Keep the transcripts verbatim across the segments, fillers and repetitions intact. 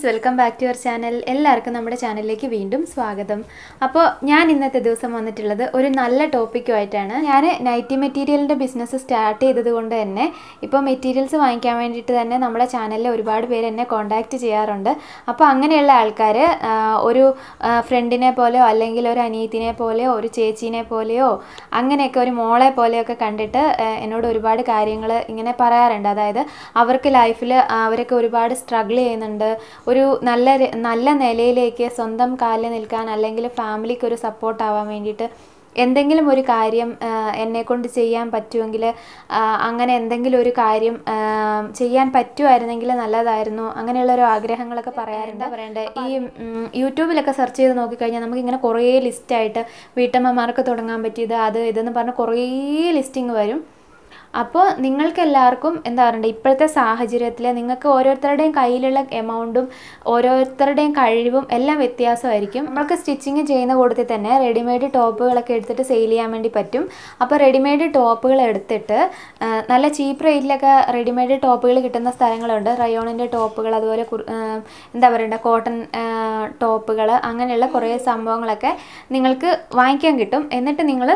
Welcome back to your channel. എല്ലാവർക്കും നമ്മുടെ ചാനലിലേക്ക് വീണ്ടും സ്വാഗതം. അപ്പോൾ ഞാൻ ഇന്നത്തെ ദിവസം വന്നിട്ടുള്ളത് ഒരു നല്ല ടോപ്പിക്കുമായിട്ടാണ്. ഞാൻ നൈറ്റി മെറ്റീരിയലിൻ്റെ ബിസിനസ് സ്റ്റാർട്ട് ചെയ്തത് കൊണ്ട് തന്നെ ഇപ്പോൾ മെറ്റീരിയൽസ് വാങ്ങിക്കാൻ വേണ്ടിയിട്ട് തന്നെ നമ്മുടെ ചാനലിൽ ഒരുപാട് പേര് എന്നെ കോൺടാക്റ്റ് ചെയ്യാറുണ്ട്. അപ്പോൾ അങ്ങനെയുള്ള ആൾക്കാർ ഒരു ഫ്രണ്ടിനെ പോലെയോ അല്ലെങ്കിൽ ഒരു അനിയത്തിനെ പോലെയോ ഒരു ചേച്ചീനെ പോലെയോ അങ്ങനെയൊക്കെ ഒരു മോളെ പോലെയൊക്കെ കണ്ടിട്ട് എന്നോട് ഒരുപാട് കാര്യങ്ങൾ ഇങ്ങനെ പറയാറുണ്ട്. അതായത് അവർക്ക് ലൈഫിൽ അവരൊക്കെ ഒരുപാട് സ്ട്രഗിൾ ചെയ്യുന്നുണ്ട്, ഒരു നല്ല നല്ല നിലയിലേക്ക് സ്വന്തം കാലിൽ നിൽക്കാൻ അല്ലെങ്കിൽ ഫാമിലിക്ക് ഒരു സപ്പോർട്ട് ആവാൻ വേണ്ടിയിട്ട് എന്തെങ്കിലും ഒരു കാര്യം എന്നെക്കൊണ്ട് ചെയ്യാൻ പറ്റുമെങ്കിൽ അങ്ങനെ എന്തെങ്കിലും ഒരു കാര്യം ചെയ്യാൻ പറ്റുമായിരുന്നെങ്കിൽ നല്ലതായിരുന്നു, അങ്ങനെയുള്ളൊരു ആഗ്രഹങ്ങളൊക്കെ പറയാറുണ്ട്. പറയണ്ടേ ഈ യൂട്യൂബിലൊക്കെ സെർച്ച് ചെയ്ത് നോക്കിക്കഴിഞ്ഞാൽ നമുക്കിങ്ങനെ കുറേ ലിസ്റ്റായിട്ട് വീട്ടമ്മമാർക്ക് തുടങ്ങാൻ പറ്റിയത് അത് ഇതെന്ന് പറഞ്ഞ് കുറേ ലിസ്റ്റിങ് വരും. അപ്പോൾ നിങ്ങൾക്ക് എല്ലാവർക്കും എന്താ പറയണ്ടേ, ഇപ്പോഴത്തെ സാഹചര്യത്തിൽ നിങ്ങൾക്ക് ഓരോരുത്തരുടെയും കയ്യിലുള്ള എമൗണ്ടും ഓരോരുത്തരുടെയും കഴിവും എല്ലാം വ്യത്യാസമായിരിക്കും. നമ്മൾക്ക് സ്റ്റിച്ചിങ് ചെയ്യുന്ന കൂട്ടത്തിൽ തന്നെ റെഡിമെയ്ഡ് ടോപ്പുകളൊക്കെ എടുത്തിട്ട് സെയിൽ ചെയ്യാൻ വേണ്ടി പറ്റും. അപ്പോൾ റെഡിമെയ്ഡ് ടോപ്പുകൾ എടുത്തിട്ട് നല്ല ചീപ്പ് റേറ്റിലൊക്കെ റെഡിമെയ്ഡ് ടോപ്പുകൾ കിട്ടുന്ന സ്ഥലങ്ങളുണ്ട്. റയോണിൻ്റെ ടോപ്പുകൾ, അതുപോലെ എന്താ പറയണ്ടേ കോട്ടൺ ടോപ്പുകൾ, അങ്ങനെയുള്ള കുറേ സംഭവങ്ങളൊക്കെ നിങ്ങൾക്ക് വാങ്ങിക്കാൻ കിട്ടും. എന്നിട്ട് നിങ്ങൾ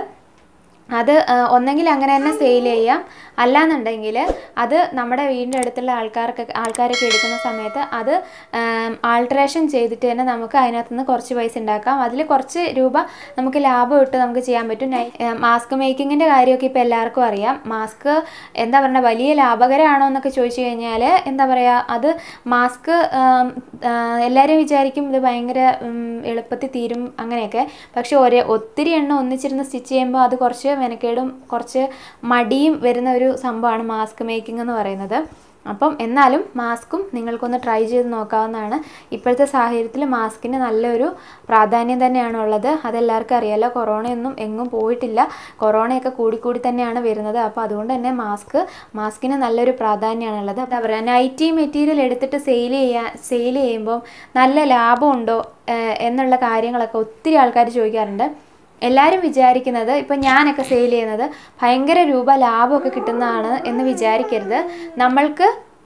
അത് ഒന്നെങ്കിൽ അങ്ങനെ തന്നെ സെയിൽ ചെയ്യാം, അല്ലാന്നുണ്ടെങ്കിൽ അത് നമ്മുടെ വീടിൻ്റെ അടുത്തുള്ള ആൾക്കാർക്ക് ആൾക്കാരൊക്കെ എടുക്കുന്ന സമയത്ത് അത് ആൾട്രേഷൻ ചെയ്തിട്ട് തന്നെ നമുക്ക് അതിനകത്ത് നിന്ന് കുറച്ച് പൈസ ഉണ്ടാക്കാം. അതിൽ കുറച്ച് രൂപ നമുക്ക് ലാഭം ഇട്ട് നമുക്ക് ചെയ്യാൻ പറ്റും. മാസ്ക് മേക്കിങ്ങിൻ്റെ കാര്യമൊക്കെ ഇപ്പോൾ എല്ലാവർക്കും അറിയാം. മാസ്ക് എന്താ പറയുക വലിയ ലാഭകരമാണോ എന്നൊക്കെ ചോദിച്ചു കഴിഞ്ഞാൽ എന്താ പറയുക, അത് മാസ്ക് എല്ലാവരും വിചാരിക്കും ഇത് ഭയങ്കര എളുപ്പത്തിൽ തീരും അങ്ങനെയൊക്കെ. പക്ഷെ ഒരേ ഒത്തിരി എണ്ണം ഒന്നിച്ചിരുന്ന് സ്റ്റിച്ച് ചെയ്യുമ്പോൾ അത് കുറച്ച് മെനക്കേടും കുറച്ച് മടിയും വരുന്ന ഒരു സംഭവമാണ് മാസ്ക് മേക്കിംഗ് എന്ന് പറയുന്നത്. അപ്പം എന്നാലും മാസ്കും നിങ്ങൾക്കൊന്ന് ട്രൈ ചെയ്ത് നോക്കാവുന്നതാണ്. ഇപ്പോഴത്തെ സാഹചര്യത്തിൽ മാസ്കിന് നല്ലൊരു പ്രാധാന്യം തന്നെയാണ് ഉള്ളത്. അതെല്ലാവർക്കും അറിയാമല്ലോ. കൊറോണയൊന്നും എങ്ങും പോയിട്ടില്ല, കൊറോണയൊക്കെ കൂടിക്കൂടി തന്നെയാണ് വരുന്നത്. അപ്പോൾ അതുകൊണ്ട് തന്നെ മാസ്ക് മാസ്കിന് നല്ലൊരു പ്രാധാന്യമാണുള്ളത്. എന്താ പറയുക, നൈറ്റി മെറ്റീരിയൽ എടുത്തിട്ട് സെയിൽ ചെയ്യാൻ സെയിൽ ചെയ്യുമ്പോൾ നല്ല ലാഭമുണ്ടോ എന്നുള്ള കാര്യങ്ങളൊക്കെ ഒത്തിരി ആൾക്കാർ ചോദിക്കാറുണ്ട്. എല്ലാവരും വിചാരിക്കുന്നത് ഇപ്പം ഞാനൊക്കെ സെയിൽ ചെയ്യുന്നത് ഭയങ്കര രൂപ ലാഭമൊക്കെ കിട്ടുന്നതാണ് എന്ന് വിചാരിക്കരുത്. നമ്മൾക്ക്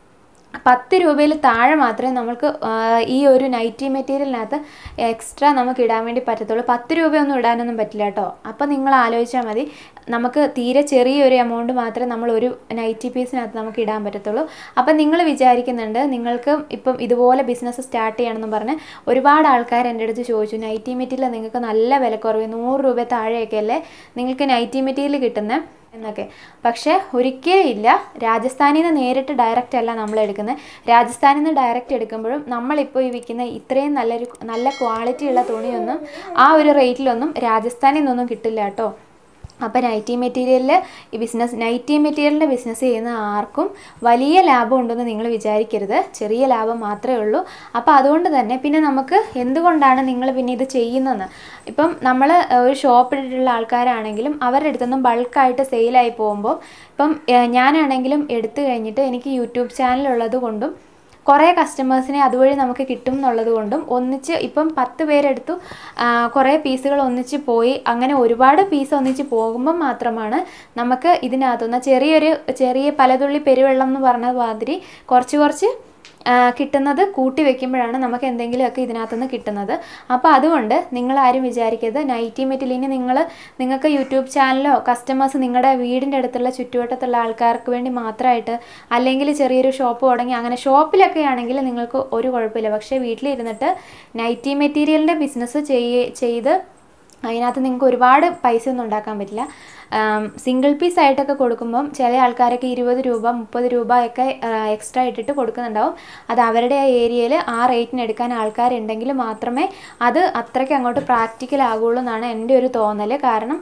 പത്ത് രൂപയിൽ താഴെ മാത്രമേ നമുക്ക് ഈ ഒരു നൈറ്റി മെറ്റീരിയലിനകത്ത് എക്സ്ട്രാ നമുക്ക് ഇടാൻ വേണ്ടി പറ്റത്തുള്ളൂ. പത്ത് രൂപയൊന്നും ഇടാനൊന്നും പറ്റില്ല കേട്ടോ. അപ്പം നിങ്ങൾ ആലോചിച്ചാൽ മതി, നമുക്ക് തീരെ ചെറിയൊരു എമൗണ്ട് മാത്രമേ നമ്മൾ ഒരു നൈറ്റി പീസിനകത്ത് നമുക്ക് ഇടാൻ പറ്റത്തുള്ളൂ. അപ്പം നിങ്ങൾ വിചാരിക്കുന്നുണ്ട് നിങ്ങൾക്ക് ഇപ്പം ഇതുപോലെ ബിസിനസ് സ്റ്റാർട്ട് ചെയ്യണമെന്ന് പറഞ്ഞ് ഒരുപാട് ആൾക്കാർ എൻ്റെ അടുത്ത് ചോദിച്ചു, നൈറ്റി മെറ്റീരിയൽ നിങ്ങൾക്ക് നല്ല വിലക്കുറവ് നൂറ് രൂപ താഴെയൊക്കെ അല്ലേ നിങ്ങൾക്ക് നൈറ്റി മെറ്റീരിയൽ കിട്ടുന്നത് എന്നൊക്കെ. പക്ഷേ ഒരിക്കലും ഇല്ല. രാജസ്ഥാനിൽ നിന്ന് നേരിട്ട് ഡയറക്റ്റ് അല്ല നമ്മൾ എടുക്കുന്നത്. രാജസ്ഥാനിൽ നിന്ന് ഡയറക്റ്റ് എടുക്കുമ്പോഴും നമ്മളിപ്പോൾ ഈ വിൽക്കുന്ന ഇത്രയും നല്ലൊരു നല്ല ക്വാളിറ്റിയുള്ള തുണിയൊന്നും ആ ഒരു റേറ്റിലൊന്നും രാജസ്ഥാനിൽ നിന്നൊന്നും കിട്ടില്ല കേട്ടോ. അപ്പോൾ നൈറ്റി മെറ്റീരിയലിൽ ഈ ബിസിനസ് നൈറ്റി മെറ്റീരിയലിൻ്റെ ബിസിനസ് ചെയ്യുന്ന ആർക്കും വലിയ ലാഭം ഉണ്ടെന്ന് നിങ്ങൾ വിചാരിക്കരുത്. ചെറിയ ലാഭം മാത്രമേ ഉള്ളൂ. അപ്പോൾ അതുകൊണ്ട് തന്നെ പിന്നെ നമുക്ക് എന്തുകൊണ്ടാണ് നിങ്ങൾ പിന്നെ ഇത് ചെയ്യുന്നതെന്ന്, ഇപ്പം നമ്മൾ ഒരു ഷോപ്പ് ഇട്ടിട്ടുള്ള ആൾക്കാരാണെങ്കിലും അവരുടെ അടുത്തൊന്നും ബൾക്കായിട്ട് സെയിലായി പോകുമ്പോൾ ഇപ്പം ഞാനാണെങ്കിലും എടുത്തു കഴിഞ്ഞിട്ട് എനിക്ക് യൂട്യൂബ് ചാനലുള്ളത് കൊണ്ടും കുറേ കസ്റ്റമേഴ്സിനെ അതുവഴി നമുക്ക് കിട്ടും എന്നുള്ളത് കൊണ്ടും ഒന്നിച്ച് ഇപ്പം പത്ത് പേരെടുത്തു കുറേ പീസുകൾ ഒന്നിച്ച് പോയി അങ്ങനെ ഒരുപാട് പീസ് ഒന്നിച്ച് പോകുമ്പം മാത്രമാണ് നമുക്ക് ഇതിനകത്തുനിന്ന് ചെറിയൊരു ചെറിയ പലതുള്ളി പെരുവെള്ളം എന്ന് പറഞ്ഞ മാതിരി കുറച്ച് കുറച്ച് കിട്ടുന്നത് കൂട്ടി വയ്ക്കുമ്പോഴാണ് നമുക്ക് എന്തെങ്കിലുമൊക്കെ ഇതിനകത്തുനിന്ന് കിട്ടുന്നത്. അപ്പോൾ അതുകൊണ്ട് നിങ്ങളാരും വിചാരിക്കരുത് നൈറ്റി മെറ്റീരിയലിന് നിങ്ങൾ നിങ്ങൾക്ക് യൂട്യൂബ് ചാനലോ കസ്റ്റമേഴ്സ് നിങ്ങളുടെ വീടിൻ്റെ അടുത്തുള്ള ചുറ്റുവട്ടത്തുള്ള ആൾക്കാർക്ക് വേണ്ടി മാത്രമായിട്ട് അല്ലെങ്കിൽ ചെറിയൊരു ഷോപ്പ് തുടങ്ങി അങ്ങനെ ഷോപ്പിലൊക്കെ ആണെങ്കിൽ നിങ്ങൾക്ക് ഒരു കുഴപ്പമില്ല. പക്ഷേ വീട്ടിലിരുന്നിട്ട് നൈറ്റി മെറ്റീരിയലിൻ്റെ ബിസിനസ് ചെയ്ത് അതിനകത്ത് നിങ്ങൾക്ക് ഒരുപാട് പൈസ ഒന്നും ഉണ്ടാക്കാൻ പറ്റില്ല. സിംഗിൾ പീസ് ആയിട്ടൊക്കെ കൊടുക്കുമ്പം ചില ആൾക്കാരൊക്കെ ഇരുപത് രൂപ മുപ്പത് രൂപയൊക്കെ എക്സ്ട്രാ ഇട്ടിട്ട് കൊടുക്കുന്നുണ്ടാവും. അത് അവരുടെ ആ ഏരിയയിൽ ആ റേറ്റിന് എടുക്കാൻ ആൾക്കാരുണ്ടെങ്കിൽ മാത്രമേ അത് അത്രയ്ക്ക് അങ്ങോട്ട് പ്രാക്ടിക്കൽ ആകുള്ളൂ എന്നാണ് എൻ്റെ ഒരു തോന്നൽ. കാരണം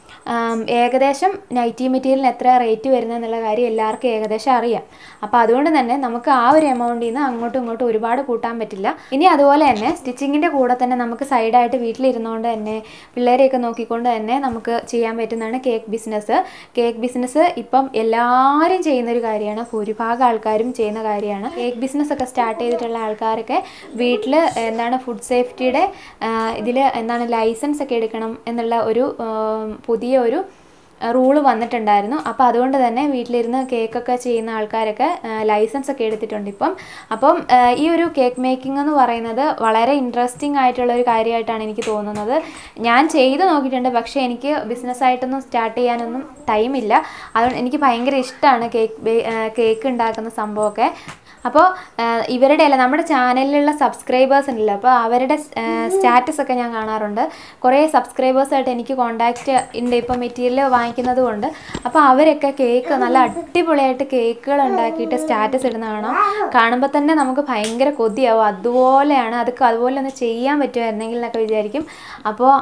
ഏകദേശം നൈറ്റി മെറ്റീരിയലിന് എത്ര റേറ്റ് വരുന്നത് എന്നുള്ള കാര്യം എല്ലാവർക്കും ഏകദേശം അറിയാം. അപ്പോൾ അതുകൊണ്ട് തന്നെ നമുക്ക് ആ ഒരു എമൗണ്ടിൽ നിന്ന് അങ്ങോട്ടും ഇങ്ങോട്ടും ഒരുപാട് കൂട്ടാൻ പറ്റില്ല. ഇനി അതുപോലെ തന്നെ സ്റ്റിച്ചിങ്ങിൻ്റെ കൂടെ തന്നെ നമുക്ക് സൈഡായിട്ട് വീട്ടിലിരുന്നുകൊണ്ട് തന്നെ പിള്ളേരെയൊക്കെ നോക്കിക്കൊണ്ട് തന്നെ നമുക്ക് ചെയ്യാൻ പറ്റുന്നതാണ് കേക്ക് ബിസിനസ്. കേക്ക് ബിസിനസ് ഇപ്പം എല്ലാവരും ചെയ്യുന്നൊരു കാര്യമാണ്, ഭൂരിഭാഗം ആൾക്കാരും ചെയ്യുന്ന കാര്യമാണ്. കേക്ക് ബിസിനസ്സൊക്കെ സ്റ്റാർട്ട് ചെയ്തിട്ടുള്ള ആൾക്കാരൊക്കെ വീട്ടിൽ എന്താണ് ഫുഡ് സേഫ്റ്റിയുടെ ഇതിൽ എന്താണ് ലൈസൻസ് ഒക്കെ എടുക്കണം എന്നുള്ള ഒരു പുതിയ ഒരു റൂള് വന്നിട്ടുണ്ടായിരുന്നു. അപ്പോൾ അതുകൊണ്ട് തന്നെ വീട്ടിലിരുന്ന് കേക്കൊക്കെ ചെയ്യുന്ന ആൾക്കാരൊക്കെ ലൈസൻസ് ഒക്കെ എടുത്തിട്ടുണ്ട് ഇപ്പം. അപ്പം ഈ ഒരു കേക്ക് മേക്കിംഗ് എന്ന് പറയുന്നത് വളരെ ഇൻട്രസ്റ്റിംഗ് ആയിട്ടുള്ള ഒരു കാര്യമായിട്ടാണ് എനിക്ക് തോന്നുന്നത്. ഞാൻ ചെയ്ത് നോക്കിയിട്ടുണ്ട്, പക്ഷേ എനിക്ക് ബിസിനസ്സായിട്ടൊന്നും സ്റ്റാർട്ട് ചെയ്യാനൊന്നും ടൈമില്ല. അതുകൊണ്ട് എനിക്ക് ഭയങ്കര ഇഷ്ടമാണ് കേക്ക് കേക്ക് ഉണ്ടാക്കുന്ന സംഭവമൊക്കെ. അപ്പോൾ ഇവരുടെ അല്ല നമ്മുടെ ചാനലിലുള്ള സബ്സ്ക്രൈബേഴ്സ് ഉണ്ടല്ലോ, അപ്പോൾ അവരുടെ സ്റ്റാറ്റസ് ഒക്കെ ഞാൻ കാണാറുണ്ട്. കുറേ സബ്സ്ക്രൈബേഴ്സായിട്ട് എനിക്ക് കോൺടാക്റ്റ് ഉണ്ട് ഇപ്പം മെറ്റീരിയൽ വാങ്ങിക്കുന്നത് കൊണ്ട്. അപ്പോൾ അവരൊക്കെ കേക്ക് നല്ല അടിപൊളിയായിട്ട് കേക്കുകൾ ഉണ്ടാക്കിയിട്ട് സ്റ്റാറ്റസ് ഇടുന്ന കാണാം. കാണുമ്പോൾ തന്നെ നമുക്ക് ഭയങ്കര കൊതിയാവും. അതുപോലെയാണ് അതൊക്കെ അതുപോലെ ഒന്ന് ചെയ്യാൻ പറ്റുമായിരുന്നെങ്കിൽ എന്നൊക്കെ വിചാരിക്കും. അപ്പോൾ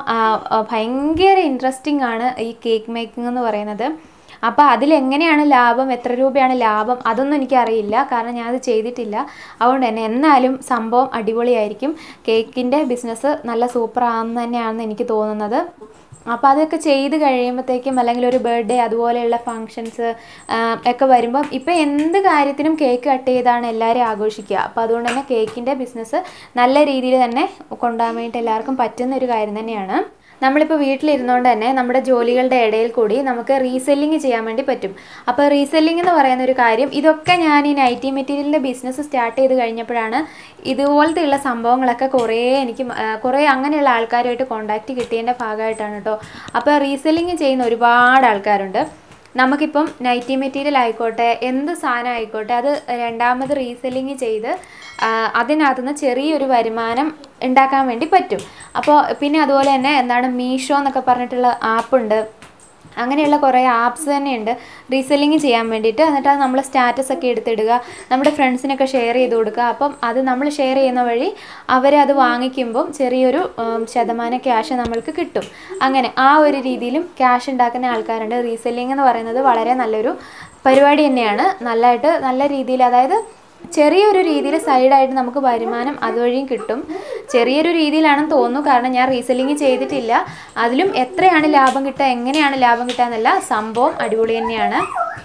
ഭയങ്കര ഇൻട്രസ്റ്റിംഗ് ആണ് ഈ കേക്ക് മേക്കിംഗ് എന്ന് പറയുന്നത്. അപ്പോൾ അതിലെങ്ങനെയാണ് ലാഭം, എത്ര രൂപയാണ് ലാഭം, അതൊന്നും എനിക്കറിയില്ല, കാരണം ഞാനത് ചെയ്തിട്ടില്ല. അതുകൊണ്ട് തന്നെ എന്നാലും സംഭവം അടിപൊളിയായിരിക്കും. കേക്കിൻ്റെ ബിസിനസ് നല്ല സൂപ്പറാണെന്ന് തന്നെയാണെന്ന് എനിക്ക് തോന്നുന്നത്. അപ്പോൾ അതൊക്കെ ചെയ്ത് കഴിയുമ്പോഴത്തേക്കും, അല്ലെങ്കിൽ ഒരു ബർത്ത്ഡേ അതുപോലെയുള്ള ഫങ്ഷൻസ് ഒക്കെ വരുമ്പം ഇപ്പം എന്ത് കാര്യത്തിനും കേക്ക് കട്ട് ചെയ്താണ് എല്ലാവരും ആഘോഷിക്കുക. അപ്പോൾ അതുകൊണ്ട് തന്നെ കേക്കിൻ്റെ ബിസിനസ് നല്ല രീതിയിൽ തന്നെ കൊണ്ടുപോകാൻ വേണ്ടിയിട്ട് എല്ലാവർക്കും പറ്റുന്ന ഒരു കാര്യം തന്നെയാണ്. നമ്മളിപ്പോൾ വീട്ടിലിരുന്നുകൊണ്ട് തന്നെ നമ്മുടെ ജോലികളുടെ ഇടയിൽ കൂടി നമുക്ക് റീസെല്ലിങ് ചെയ്യാൻ വേണ്ടി പറ്റും. അപ്പോൾ റീസെല്ലിംഗ് എന്ന് പറയുന്ന ഒരു കാര്യം, ഇതൊക്കെ ഞാൻ ഈ നൈറ്റി മെറ്റീരിയലിൻ്റെ ബിസിനസ് സ്റ്റാർട്ട് ചെയ്ത് കഴിഞ്ഞപ്പോഴാണ് ഇതുപോലത്തെയുള്ള സംഭവങ്ങളൊക്കെ കുറേ എനിക്ക് കുറേ അങ്ങനെയുള്ള ആൾക്കാരുമായിട്ട് കോൺടാക്റ്റ് കിട്ടിയതിൻ്റെ ഭാഗമായിട്ടാണ് കേട്ടോ. അപ്പോൾ റീസെല്ലിംഗ് ചെയ്യുന്ന ഒരുപാട് ആൾക്കാരുണ്ട്. നമുക്കിപ്പം നൈറ്റി മെറ്റീരിയൽ ആയിക്കോട്ടെ, എന്ത് സാധനം ആയിക്കോട്ടെ, അത് രണ്ടാമത് റീസെല്ലിങ് ചെയ്ത് അതിനകത്തുനിന്ന് ചെറിയൊരു വരുമാനം ഉണ്ടാക്കാൻ വേണ്ടി പറ്റും. അപ്പോൾ പിന്നെ അതുപോലെ തന്നെ എന്താണ് മീഷോ എന്നൊക്കെ പറഞ്ഞിട്ടുള്ള ആപ്പുണ്ട്. അങ്ങനെയുള്ള കുറേ ആപ്സ് തന്നെയുണ്ട് റീസെല്ലിങ് ചെയ്യാൻ വേണ്ടിയിട്ട്. എന്നിട്ട് അത് നമ്മൾ സ്റ്റാറ്റസ് ഒക്കെ എടുത്തിടുക, നമ്മുടെ ഫ്രണ്ട്സിനൊക്കെ ഷെയർ ചെയ്ത് കൊടുക്കുക. അപ്പം അത് നമ്മൾ ഷെയർ ചെയ്യുന്ന വഴി അവരത് വാങ്ങിക്കുമ്പം ചെറിയൊരു ശതമാനം ക്യാഷ് നമ്മൾക്ക് കിട്ടും. അങ്ങനെ ആ ഒരു രീതിയിലും ക്യാഷ് ഉണ്ടാക്കുന്ന ആൾക്കാരുണ്ട്. റീസെല്ലിംഗ് എന്ന് പറയുന്നത് വളരെ നല്ലൊരു പരിപാടി തന്നെയാണ്. നല്ലതായിട്ട് നല്ല രീതിയിൽ, അതായത് ചെറിയൊരു രീതിയിൽ സൈഡായിട്ട് നമുക്ക് വരുമാനം അതുവഴിയും കിട്ടും. ചെറിയൊരു രീതിയിലാണെന്ന് തോന്നുന്നു, കാരണം ഞാൻ റീസെല്ലിങ് ചെയ്തിട്ടില്ല. അതിലും എത്രയാണ് ലാഭം കിട്ടുക, എങ്ങനെയാണ് ലാഭം കിട്ടുക എന്നല്ല, സംഭവം അടിപൊളി തന്നെയാണ്.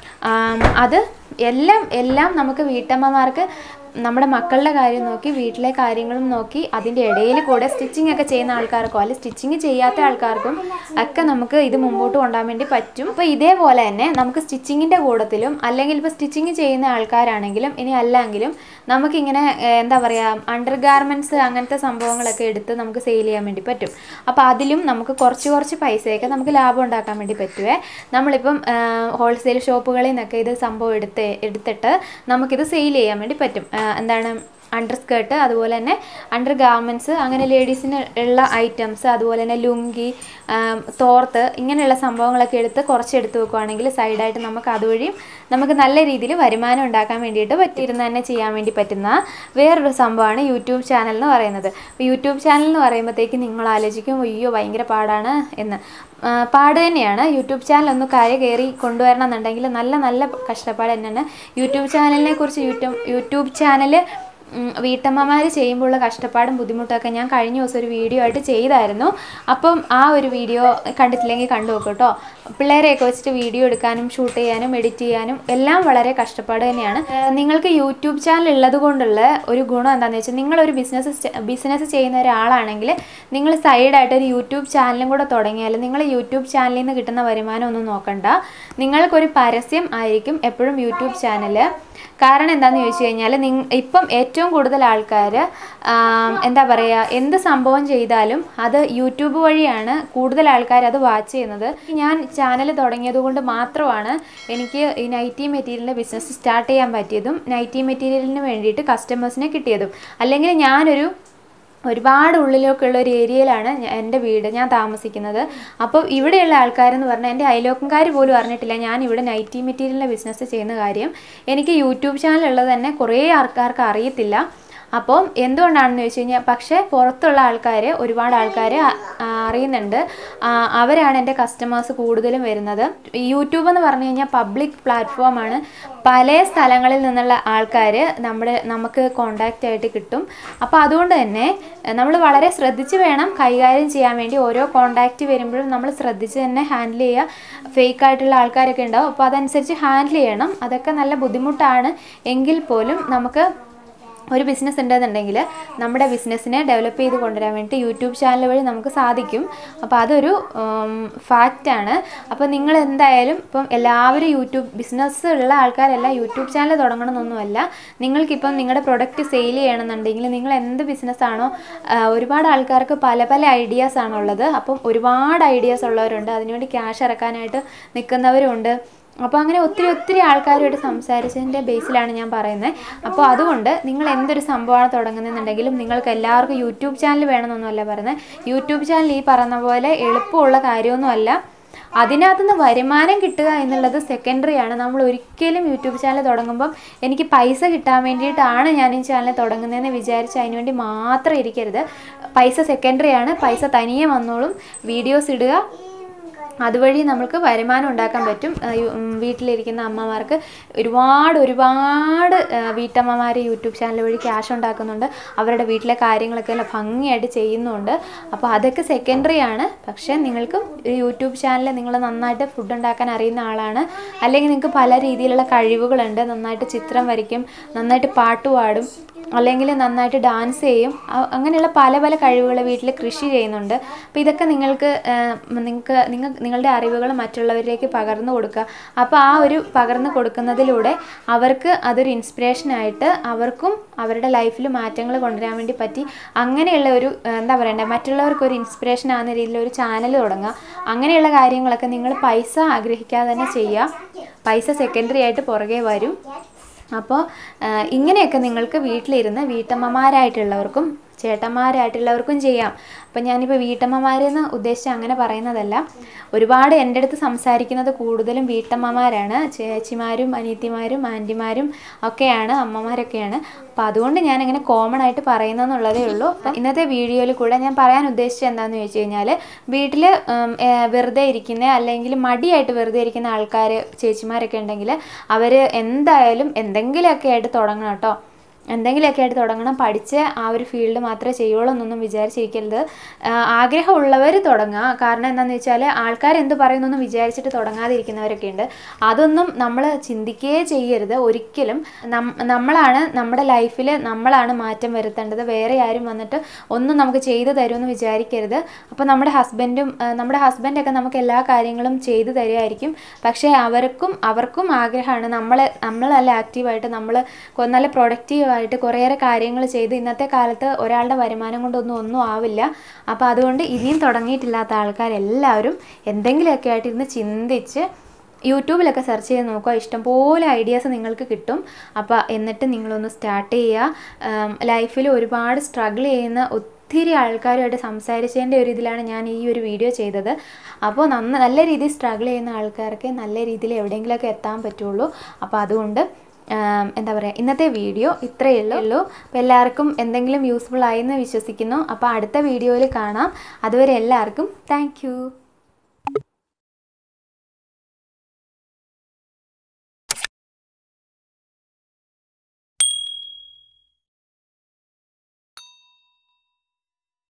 അത് എല്ലാം എല്ലാം നമുക്ക് വീട്ടമ്മമാർക്ക് നമ്മുടെ മക്കളുടെ കാര്യം നോക്കി, വീട്ടിലെ കാര്യങ്ങളും നോക്കി, അതിൻ്റെ ഇടയിൽ കൂടെ സ്റ്റിച്ചിങ് ഒക്കെ ചെയ്യുന്ന ആൾക്കാർക്കോ അല്ലെങ്കിൽ സ്റ്റിച്ചിങ് ചെയ്യാത്ത ആൾക്കാർക്കും ഒക്കെ നമുക്ക് ഇത് മുമ്പോട്ട് കൊണ്ടുപോകാൻ വേണ്ടി പറ്റും. അപ്പോൾ ഇതേപോലെ തന്നെ നമുക്ക് സ്റ്റിച്ചിങ്ങിൻ്റെ കൂട്ടത്തിലും, അല്ലെങ്കിൽ ഇപ്പോൾ സ്റ്റിച്ചിങ് ചെയ്യുന്ന ആൾക്കാരാണെങ്കിലും ഇനി അല്ലെങ്കിലും നമുക്കിങ്ങനെ എന്താ പറയുക, അണ്ടർ ഗാർമെൻറ്റ്സ് അങ്ങനത്തെ സംഭവങ്ങളൊക്കെ എടുത്ത് നമുക്ക് സെയിൽ ചെയ്യാൻ വേണ്ടി പറ്റും. അപ്പോൾ അതിലും നമുക്ക് കുറച്ച് കുറച്ച് പൈസയൊക്കെ നമുക്ക് ലാഭം ഉണ്ടാക്കാൻ വേണ്ടി പറ്റുമേ. നമ്മളിപ്പം ഹോൾസെയിൽ ഷോപ്പുകളിൽ നിന്നൊക്കെ ഇത് സംഭവം എടുത്ത് എടുത്തിട്ട് നമുക്കിത് സെയിൽ ചെയ്യാൻ വേണ്ടി പറ്റും. എന്താണ് അണ്ടർ സ്കേർട്ട്, അതുപോലെ തന്നെ അണ്ടർ ഗാർമെൻറ്റ്സ്, അങ്ങനെ ലേഡീസിന് ഉള്ള ഐറ്റംസ്, അതുപോലെ തന്നെ ലുങ്കി, തോർത്ത്, ഇങ്ങനെയുള്ള സംഭവങ്ങളൊക്കെ എടുത്ത് കുറച്ചെടുത്ത് വെക്കുകയാണെങ്കിൽ സൈഡായിട്ട് നമുക്ക് അതുവഴിയും നമുക്ക് നല്ല രീതിയിൽ വരുമാനം ഉണ്ടാക്കാൻ വേണ്ടിയിട്ട് പറ്റിയിരുന്ന് തന്നെ ചെയ്യാൻ വേണ്ടി പറ്റുന്ന വേറൊരു സംഭവമാണ് യൂട്യൂബ് ചാനൽ എന്ന് പറയുന്നത്. അപ്പോൾ യൂട്യൂബ് ചാനൽ എന്ന് പറയുമ്പോഴത്തേക്ക് നിങ്ങൾ ആലോചിക്കും, അയ്യോ ഭയങ്കര പാടാണ് എന്ന്. പാട് തന്നെയാണ്. യൂട്യൂബ് ചാനൽ ഒന്ന് കര കയറി കൊണ്ടുവരണം എന്നുണ്ടെങ്കിൽ നല്ല നല്ല കഷ്ടപ്പാട് തന്നെയാണ്. യൂട്യൂബ് ചാനലിനെ കുറിച്ച് യൂട്യൂബ് യൂട്യൂബ് ചാനൽ വീട്ടമ്മമാർ ചെയ്യുമ്പോഴുള്ള കഷ്ടപ്പാടും ബുദ്ധിമുട്ടൊക്കെ ഞാൻ കഴിഞ്ഞ ദിവസം ഒരു വീഡിയോ ആയിട്ട് ചെയ്തായിരുന്നു. അപ്പം ആ ഒരു വീഡിയോ കണ്ടിട്ടില്ലെങ്കിൽ കണ്ടു നോക്കൂ കേട്ടോ. പിള്ളേരെയൊക്കെ വെച്ചിട്ട് വീഡിയോ എടുക്കാനും ഷൂട്ട് ചെയ്യാനും എഡിറ്റ് ചെയ്യാനും എല്ലാം വളരെ കഷ്ടപ്പാട് തന്നെയാണ്. നിങ്ങൾക്ക് യൂട്യൂബ് ചാനൽ ഉള്ളത് കൊണ്ടുള്ള ഒരു ഗുണം എന്താണെന്ന് വെച്ചാൽ, നിങ്ങളൊരു ബിസിനസ് ബിസിനസ് ചെയ്യുന്ന ഒരാളാണെങ്കിൽ നിങ്ങൾ സൈഡായിട്ട് ഒരു യൂട്യൂബ് ചാനലും കൂടെ തുടങ്ങിയാൽ നിങ്ങൾ യൂട്യൂബ് ചാനലിൽ നിന്ന് കിട്ടുന്ന വരുമാനം ഒന്നും നോക്കണ്ട. നിങ്ങൾക്കൊരു പരസ്യം ആയിരിക്കും എപ്പോഴും യൂട്യൂബ് ചാനൽ. കാരണം എന്താണെന്ന് ചോദിച്ചു കഴിഞ്ഞാൽ, നിങ്ങ ഇപ്പം ഏറ്റവും കൂടുതൽ ആൾക്കാർ എന്താ പറയുക, എന്ത് സംഭവം ചെയ്താലും അത് യൂട്യൂബ് വഴിയാണ് കൂടുതൽ ആൾക്കാർ അത് വാച്ച് ചെയ്യുന്നത്. ഞാൻ ചാനൽ തുടങ്ങിയത് കൊണ്ട് മാത്രമാണ് എനിക്ക് ഈ നൈറ്റി മെറ്റീരിയലിൻ്റെ ബിസിനസ് സ്റ്റാർട്ട് ചെയ്യാൻ പറ്റിയതും നൈറ്റി മെറ്റീരിയലിന് വേണ്ടിയിട്ട് കസ്റ്റമേഴ്സിനെ കിട്ടിയതും. അല്ലെങ്കിൽ ഞാനൊരു ഒരുപാട് ഉള്ളിലേക്കുള്ള ഒരു ഏരിയയിലാണ് എൻ്റെ വീട്, ഞാൻ താമസിക്കുന്നത്. അപ്പോൾ ഇവിടെയുള്ള ആൾക്കാരെന്ന് പറഞ്ഞാൽ എൻ്റെ അയലോക്കംകാർ പോലും അറിഞ്ഞിട്ടില്ല ഞാൻ ഇവിടെ നൈറ്റി മെറ്റീരിയലിൻ്റെ ബിസിനസ് ചെയ്യുന്ന കാര്യം. എനിക്ക് യൂട്യൂബ് ചാനൽ ഉള്ളത് തന്നെ കുറേ ആൾക്കാർക്ക് അറിയത്തില്ല. അപ്പം എന്തുകൊണ്ടാണെന്ന് ചോദിച്ചു കഴിഞ്ഞാൽ, പക്ഷേ പുറത്തുള്ള ആൾക്കാർ ഒരുപാട് ആൾക്കാർ അറിയുന്നുണ്ട്. അവരാണ് എൻ്റെ കസ്റ്റമേഴ്സ് കൂടുതലും വരുന്നത്. യൂട്യൂബ് എന്ന് പറഞ്ഞു കഴിഞ്ഞാൽ പബ്ലിക് പ്ലാറ്റ്ഫോമാണ്. പല സ്ഥലങ്ങളിൽ നിന്നുള്ള ആൾക്കാർ നമ്മുടെ നമുക്ക് കോണ്ടാക്റ്റ് ആയിട്ട് കിട്ടും. അപ്പോൾ അതുകൊണ്ട് തന്നെ നമ്മൾ വളരെ ശ്രദ്ധിച്ച് വേണം കൈകാര്യം ചെയ്യാൻ വേണ്ടി. ഓരോ കോണ്ടാക്റ്റ് വരുമ്പോഴും നമ്മൾ ശ്രദ്ധിച്ച് തന്നെ ഹാൻഡിൽ ചെയ്യുക. ഫേക്കായിട്ടുള്ള ആൾക്കാരൊക്കെ ഉണ്ടാവും, അപ്പോൾ അതനുസരിച്ച് ഹാൻഡിൽ ചെയ്യണം. അതൊക്കെ നല്ല ബുദ്ധിമുട്ടാണ്. എങ്കിൽ പോലും നമുക്ക് ഒരു ബിസിനസ് ഉണ്ടെന്നുണ്ടെങ്കിൽ നമ്മുടെ ബിസിനസ്സിനെ ഡെവലപ്പ് ചെയ്ത് കൊണ്ടുവരാൻ വേണ്ടി യൂട്യൂബ് ചാനൽ വഴി നമുക്ക് സാധിക്കും. അപ്പോൾ അതൊരു ഫാക്റ്റാണ്. അപ്പോൾ നിങ്ങൾ എന്തായാലും ഇപ്പം എല്ലാവരും യൂട്യൂബ് ബിസിനസ് ഉള്ള ആൾക്കാരെല്ലാം യൂട്യൂബ് ചാനൽ തുടങ്ങണമെന്നൊന്നുമല്ല. നിങ്ങൾക്കിപ്പം നിങ്ങളുടെ പ്രൊഡക്റ്റ് സെയിൽ ചെയ്യണമെന്നുണ്ടെങ്കിൽ നിങ്ങൾ എന്ത് ബിസിനസ്സാണോ, ഒരുപാട് ആൾക്കാർക്ക് പല പല ഐഡിയാസ് ആണുള്ളത്. അപ്പം ഒരുപാട് ഐഡിയാസ് ഉള്ളവരുണ്ട്, അതിനുവേണ്ടി ക്യാഷ് ഇറക്കാനായിട്ട് നിൽക്കുന്നവരുണ്ട്. അപ്പോൾ അങ്ങനെ ഒത്തിരി ഒത്തിരി ആൾക്കാരുമായിട്ട് സംസാരിച്ചതിൻ്റെ ബേസിലാണ് ഞാൻ പറയുന്നത്. അപ്പോൾ അതുകൊണ്ട് നിങ്ങൾ എന്തൊരു സംഭവമാണ് തുടങ്ങുന്നതെന്നുണ്ടെങ്കിലും നിങ്ങൾക്ക് എല്ലാവർക്കും യൂട്യൂബ് ചാനൽ വേണമെന്നൊന്നുമല്ല പറയുന്നത്. യൂട്യൂബ് ചാനൽ ഈ പറയുന്ന പോലെ എളുപ്പമുള്ള കാര്യമൊന്നുമല്ല. അതിനകത്തുനിന്ന് വരുമാനം കിട്ടുക എന്നുള്ളത് സെക്കൻഡറി ആണ്. നമ്മൾ ഒരിക്കലും യൂട്യൂബ് ചാനൽ തുടങ്ങുമ്പം എനിക്ക് പൈസ കിട്ടാൻ വേണ്ടിയിട്ടാണ് ഞാൻ ഈ ചാനൽ തുടങ്ങുന്നതെന്ന് വിചാരിച്ച് അതിനുവേണ്ടി മാത്രം ഇരിക്കരുത്. പൈസ സെക്കൻഡറി ആണ്. പൈസ തനിയെ വന്നോളും. വീഡിയോസ് ഇടുക, അതുവഴി നമുക്ക് വരുമാനം ഉണ്ടാക്കാൻ പറ്റും. വീട്ടിലിരിക്കുന്ന അമ്മമാർക്ക് ഒരുപാട് ഒരുപാട് വീട്ടമ്മമാർ യൂട്യൂബ് ചാനൽ വഴി ക്യാഷ് ഉണ്ടാക്കുന്നുണ്ട്. അവരുടെ വീട്ടിലെ കാര്യങ്ങളൊക്കെ എല്ലാം ഭംഗിയായിട്ട് ചെയ്യുന്നുണ്ട്. അപ്പോൾ അതൊക്കെ സെക്കൻഡറി ആണ്. പക്ഷേ നിങ്ങൾക്ക് ഒരു യൂട്യൂബ് ചാനൽ നിങ്ങൾ നന്നായിട്ട് ഫുഡ് ഉണ്ടാക്കാൻ അറിയുന്ന ആളാണ്, അല്ലെങ്കിൽ നിങ്ങൾക്ക് പല രീതിയിലുള്ള കഴിവുകളുണ്ട്. നന്നായിട്ട് ചിത്രം വരയ്ക്കും, നന്നായിട്ട് പാട്ട് പാടും, അല്ലെങ്കിൽ നന്നായിട്ട് ഡാൻസ് ചെയ്യും. അങ്ങനെയുള്ള പല പല കഴിവുകൾ, വീട്ടിൽ കൃഷി ചെയ്യുന്നുണ്ട്. അപ്പോൾ ഇതൊക്കെ നിങ്ങൾക്ക് നിങ്ങൾക്ക് നിങ്ങൾ നിങ്ങളുടെ അറിവുകൾ മറ്റുള്ളവരിലേക്ക് പകർന്നു കൊടുക്കുക. അപ്പോൾ ആ ഒരു പകർന്നു കൊടുക്കുന്നതിലൂടെ അവർക്ക് അതൊരു ഇൻസ്പിറേഷനായിട്ട് അവർക്കും അവരുടെ ലൈഫിൽ മാറ്റങ്ങൾ കൊണ്ടുവരാൻ വേണ്ടി പറ്റി. അങ്ങനെയുള്ള ഒരു എന്താ പറയണ്ടേ, മറ്റുള്ളവർക്ക് ഒരു ഇൻസ്പിറേഷൻ ആകുന്ന രീതിയിൽ ഒരു ചാനൽ തുടങ്ങുക. അങ്ങനെയുള്ള കാര്യങ്ങളൊക്കെ നിങ്ങൾ പൈസ ആഗ്രഹിക്കാതെ തന്നെ ചെയ്യുക. പൈസ സെക്കൻഡറി ആയിട്ട് പുറകെ വരും. അപ്പോൾ ഇങ്ങനെയൊക്കെ നിങ്ങൾക്ക് വീട്ടിലിരുന്ന് വീട്ടമ്മമാരായിട്ടുള്ളവർക്കും ചേട്ടന്മാരായിട്ടുള്ളവർക്കും ചെയ്യാം. അപ്പം ഞാനിപ്പോൾ വീട്ടമ്മമാരെന്ന് ഉദ്ദേശിച്ച് അങ്ങനെ പറയുന്നതല്ല. ഒരുപാട് എൻ്റെ അടുത്ത് സംസാരിക്കുന്നത് കൂടുതലും വീട്ടമ്മമാരാണ്. ചേച്ചിമാരും അനിയത്തിമാരും ആൻറ്റിമാരും ഒക്കെയാണ്, അമ്മമാരൊക്കെയാണ്. അപ്പോൾ അതുകൊണ്ട് ഞാനങ്ങനെ കോമൺ ആയിട്ട് പറയുന്നതെന്നുള്ളതേ ഉള്ളൂ. അപ്പം ഇന്നത്തെ വീഡിയോയിൽ കൂടെ ഞാൻ പറയാൻ ഉദ്ദേശിച്ചത് എന്താണെന്ന് ചോദിച്ചു കഴിഞ്ഞാൽ, വീട്ടിൽ വെറുതെ ഇരിക്കുന്ന അല്ലെങ്കിൽ മടിയായിട്ട് വെറുതെ ഇരിക്കുന്ന ആൾക്കാർ, ചേച്ചിമാരൊക്കെ ഉണ്ടെങ്കിൽ അവർ എന്തായാലും എന്തെങ്കിലുമൊക്കെ ആയിട്ട് തുടങ്ങണം കേട്ടോ. എന്തെങ്കിലുമൊക്കെ ആയിട്ട് തുടങ്ങണം. പഠിച്ച് ആ ഒരു ഫീൽഡ് മാത്രമേ ചെയ്യുള്ളൂ എന്നൊന്നും വിചാരിച്ചിരിക്കരുത്. ആഗ്രഹമുള്ളവർ തുടങ്ങുക. കാരണം എന്താണെന്ന് വെച്ചാൽ ആൾക്കാർ എന്ത് പറയുന്നൊന്നും വിചാരിച്ചിട്ട് തുടങ്ങാതിരിക്കുന്നവരൊക്കെ ഉണ്ട്. അതൊന്നും നമ്മൾ ചിന്തിക്കുകയേ ചെയ്യരുത് ഒരിക്കലും. നമ്മളാണ് നമ്മുടെ ലൈഫിൽ നമ്മളാണ് മാറ്റം വരുത്തേണ്ടത്. വേറെ ആരും വന്നിട്ട് ഒന്നും നമുക്ക് ചെയ്തു തരുമെന്ന് വിചാരിക്കരുത്. അപ്പോൾ നമ്മുടെ ഹസ്ബൻഡും നമ്മുടെ ഹസ്ബൻഡൊക്കെ നമുക്ക് എല്ലാ കാര്യങ്ങളും ചെയ്തു തരുമായിരിക്കും. പക്ഷേ അവർക്കും അവർക്കും ആഗ്രഹമാണ് നമ്മൾ നമ്മൾ നല്ല ആക്റ്റീവായിട്ട് നമ്മൾ നല്ല പ്രൊഡക്റ്റീവ് ആയിട്ട് കുറേയേറെ കാര്യങ്ങൾ ചെയ്ത്. ഇന്നത്തെ കാലത്ത് ഒരാളുടെ വരുമാനം കൊണ്ടൊന്നും ഒന്നും ആവില്ല. അപ്പോൾ അതുകൊണ്ട് ഇനിയും തുടങ്ങിയിട്ടില്ലാത്ത ആൾക്കാരെല്ലാവരും എന്തെങ്കിലുമൊക്കെ ആയിട്ട് ഇരുന്ന് ചിന്തിച്ച് യൂട്യൂബിലൊക്കെ സെർച്ച് ചെയ്ത് നോക്കുക. ഇഷ്ടംപോലെ ഐഡിയാസ് നിങ്ങൾക്ക് കിട്ടും. അപ്പോൾ എന്നിട്ട് നിങ്ങളൊന്ന് സ്റ്റാർട്ട് ചെയ്യുക. ലൈഫിൽ ഒരുപാട് സ്ട്രഗിൾ ചെയ്യുന്ന ഒത്തിരി ആൾക്കാരുമായിട്ട് സംസാരിച്ചതിൻ്റെ ഒരു ഇതിലാണ് ഞാൻ ഈ ഒരു വീഡിയോ ചെയ്തത്. അപ്പോൾ നന്ന നല്ല രീതിയിൽ സ്ട്രഗിൾ ചെയ്യുന്ന ആൾക്കാർക്ക് നല്ല രീതിയിൽ എവിടെയെങ്കിലുമൊക്കെ എത്താൻ പറ്റുള്ളൂ. അപ്പോൾ അതുകൊണ്ട് എന്താ പറയുക, ഇന്നത്തെ വീഡിയോ ഇത്രയേ ഉള്ളൂ. അപ്പോൾ എല്ലാവർക്കും എന്തെങ്കിലും യൂസ്ഫുൾ ആയെന്ന് വിശ്വസിക്കുന്നു. അപ്പോൾ അടുത്ത വീഡിയോയിൽ കാണാം. അതുവരെ എല്ലാവർക്കും താങ്ക്